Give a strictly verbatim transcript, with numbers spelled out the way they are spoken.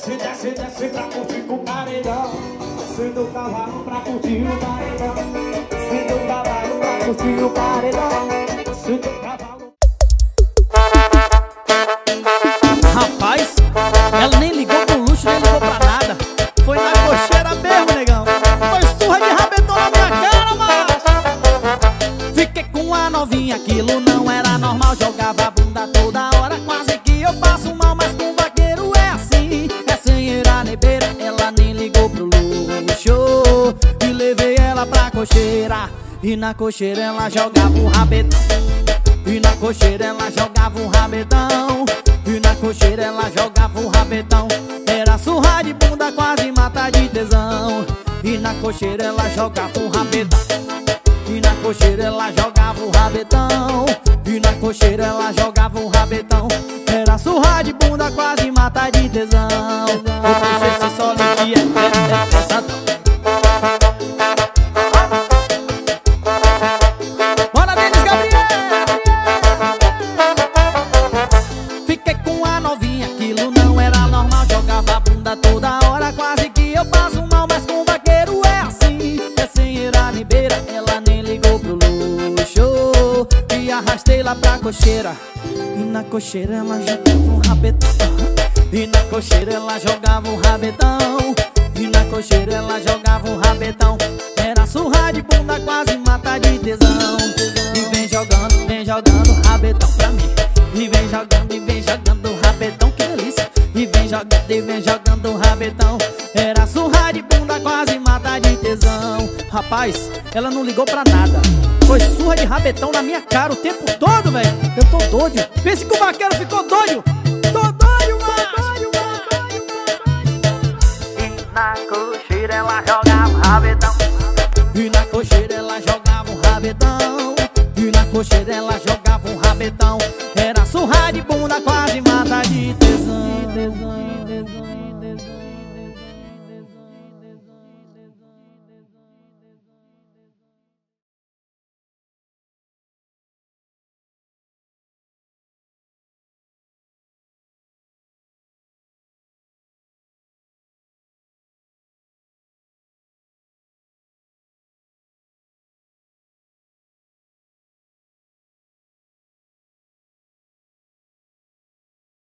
Desce, desce, desce pra curtir com o paredão. Desce do cavalo pra curtir o paredão. Desce do cavalo pra curtir o paredão. Desce do cavalo. Rapaz, ela nem ligou pro luxo, nem ligou pra nada. Foi na cocheira mesmo, negão. Foi surra de rabetão na minha cara, mas fiquei com a novinha, aquilo não era normal. Jogava a bunda toda hora, quase que eu passo mal. Mas com vaqueiro é assim, é sem ir à nebeira. Ela nem ligou pro luxo e levei ela pra cocheira. E na cocheira ela jogava o rabetão. E na cocheira ela jogava o rabetão. E na cocheira ela jogava o rabetão. Era surra de bunda, quase mata de tesão. E na cocheira ela jogava o rabetão. E na cocheira ela jogava o rabetão. E na cocheira ela jogava o rabetão. Era surra de bunda, quase mata de tesão. O cocheiro se sole que é, é, é, é santão. Bora, Denis Gabriel! Fiquei com a novinha, aquilo não era normal. Jogava a bunda toda hora, quase que eu passo mal. Mas com vaqueiro é assim, é sem ir à ribeira. Ela nem ligou pro luxo e arrastei lá pra cocheira. E na cocheira ela jogava um rabetão. E na cocheira ela jogava um rabetão. E na cocheira ela jogava um rabetão. Era surra de bunda, quase mata de tesão. E vem jogando, vem jogando rabetão pra mim. E vem jogando, e vem jogando rabetão, que delícia. E vem jogando, e vem jogando rabetão. Era surra de bunda, quase mata de tesão. Rapaz, ela não ligou pra nada. Foi surra de rabetão na minha cara o tempo todo, velho. Eu tô doido. Pense que o vaqueiro ficou doido. Tô doido, mano. E na cocheira ela jogava rabetão. E na cocheira ela jogava um rabetão. E na cocheira ela jogava um rabetão. Era surra de bunda, quase mata de tesão.